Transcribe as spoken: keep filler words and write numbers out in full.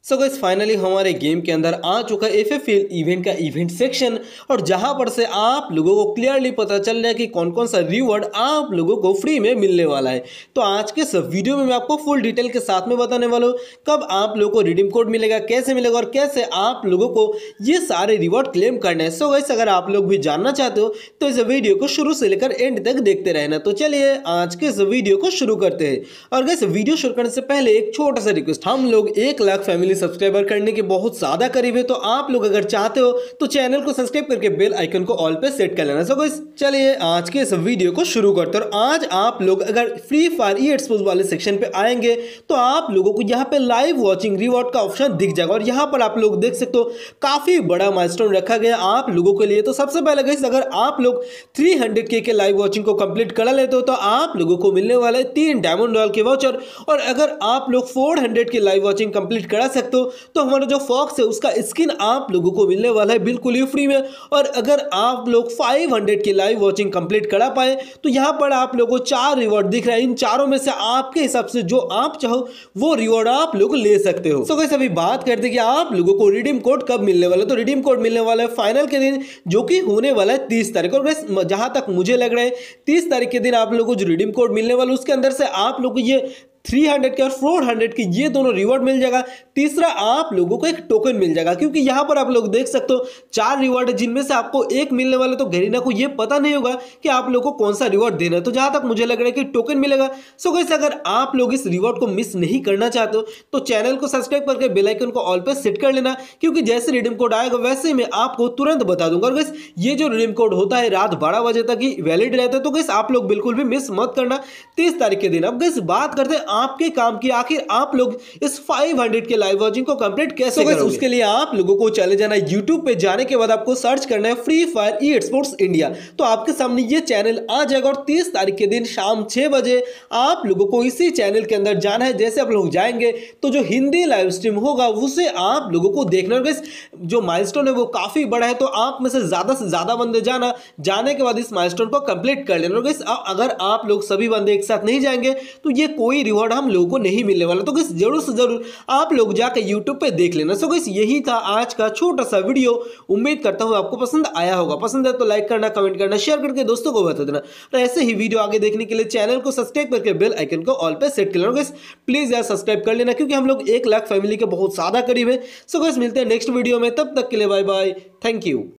सो guys finally हमारे game के अंदर आ चुका है एफएफएल इवेंट का इवेंट सेक्शन। और जहां पर से आप लोगों को क्लियरली पता चल रहा है कि कौन कौन सा रिवॉर्ड आप लोगों को फ्री में मिलने वाला है। तो आज के इस वीडियो में मैं आपको फुल डिटेल के साथ में बताने वाला हूँ कब आप लोगों को रिडीम कोड मिलेगा, कैसे मिलेगा और कैसे आप लोगों को ये सारे रिवॉर्ड क्लेम करने हैं। सो गाइस अगर आप लोग भी जानना चाहते हो तो इस वीडियो को शुरू से लेकर एंड तक देखते रहना। तो चलिए आज के इस वीडियो को शुरू करते हैं। और गाइस वीडियो शुरू करने से पहले एक छोटा सा रिक्वेस्ट, हम लोग एक लाख फैमिली सब्सक्राइबर करने के बहुत ज्यादा करीब है, तो आप लोग अगर चाहते हो तो चैनल को सब्सक्राइब करके बेल आइकन को ऑल पे सेट कर लेना। सो गाइस चलिए आज के इस वीडियो को शुरू करते हैं। आज आप लोग अगर फ्री फायर ई एक्सपोज वाले सेक्शन पे आएंगे तो आप लोगों को यहाँ पे लाइव वॉचिंग रिवॉर्ड का ऑप्शन दिख जाएगा। और यहाँ पर आप लोग देख सकते हो काफी बड़ा माइलस्टोन रखा गया आप लोगों के लिए। तो सबसे पहले गाइस अगर आप लोग थ्री हंड्रेड के के लाइव वॉचिंग को कंप्लीट करा लेते हो तो आप लोगों को मिलने वाले तीन डायमंड रॉयल के वाउचर। और अगर आप लोग फोर हंड्रेड की लाइव वॉचिंग कंप्लीट करा सकते हो तो हमारा जो फॉक्स है उसका स्किन आप लोगों को मिलने वाला है बिल्कुल ही फ्री में। और अगर आप लोग फाइव हंड्रेड की लाइव वॉचिंग कंप्लीट करा पाए तो यहां पर आप लोगों को चार रिवॉर्ड दिख रहा है। इन चारों में से आपके हिसाब से जो आप चाहो वो रिवॉर्ड आप लोग ले सकते हो। सो गाइस अभी बात करते हैं कि आप लोगों को रिडीम कोड कब मिलने वाला है। तो रिडीम कोड मिलने वाला है फाइनल के दिन, जो कि होने वाला है तीस तारीख। और गाइस जहां तक मुझे लग रहा है तीस तारीख के दिन आप लोगों को जो रिडीम कोड मिलने वाला है उसके अंदर से आप लोग को ये थ्री हंड्रेड के और फोर हंड्रेड के ये दोनों रिवॉर्ड मिल जाएगा। तीसरा आप लोगों को एक टोकन मिल जाएगा, क्योंकि यहां पर आप लोग देख सकते हो चार रिवॉर्ड है जिनमें से आपको एक मिलने वाला। तो गरीना को ये पता नहीं होगा कि आप लोगों को कौन सा रिवॉर्ड देना है, तो जहां तक मुझे लग रहा है कि टोकन मिलेगा। सो गाइस अगर आप लोग इस रिवॉर्ड को मिस नहीं करना चाहते हो तो चैनल को सब्सक्राइब करके बेल आइकन को ऑल पे सेट कर लेना, क्योंकि जैसे रिडीम कोड आएगा वैसे मैं आपको तुरंत बता दूंगा। और गाइस ये जो रिडीम कोड होता है रात बारह बजे तक ही वैलिड रहता है, तो गाइस आप लोग बिल्कुल भी मिस मत करना तीस तारीख के दिन। अब गाइस बात करते हैं आपके काम की, आखिर आप लोग इस फाइव हंड्रेड के लाइव वॉचिंग को कंप्लीट कैसे करोगे। तो उसके लिए आप लोगों को चले जाना है यूट्यूब पे, जाने के बाद आपको सर्च करना है free fire e sports India. तो आपके सामने ये चैनल आ जाएगा और तीस तारीख के दिन शाम छह बजे आप लोगों को इसी चैनल के अंदर जाना है। जैसे आप लोग जाएंगे तो जो हिंदी लाइव स्ट्रीम होगा उसे आप लोगों को देखना होगा। जो माइलस्टोन है वो काफी बड़ा है, तो आप में से ज्यादा से ज्यादा बंदे जाना, जाने के बाद इस माइलस्टोन को कंप्लीट कर लेना। अगर आप लोग सभी बंदे एक साथ नहीं जाएंगे तो ये कोई रिवॉर्ड हम लोगों को नहीं मिलने वाला। तो गाइस जरूर से जरूर आप लोग जाकर YouTube पे देख लेना। सो गाइस यही था आज का छोटा सा वीडियो। उम्मीद करता हूं आपको पसंद आया होगा। पसंद है तो लाइक करना, कमेंट करना, शेयर करके दोस्तों को बता देना। और ऐसे ही वीडियो आगे देखने के लिए चैनल को सब्सक्राइब करके बेल आइकन को ऑल पे सेट कर लेना। गाइस प्लीज यार सब्सक्राइब कर लेना, क्योंकि हम लोग एक लाख फैमिली के बहुत ज्यादा करीब है। सो गाइस मिलते हैं नेक्स्ट वीडियो में, तब तक के लिए बाय बाय, थैंक यू।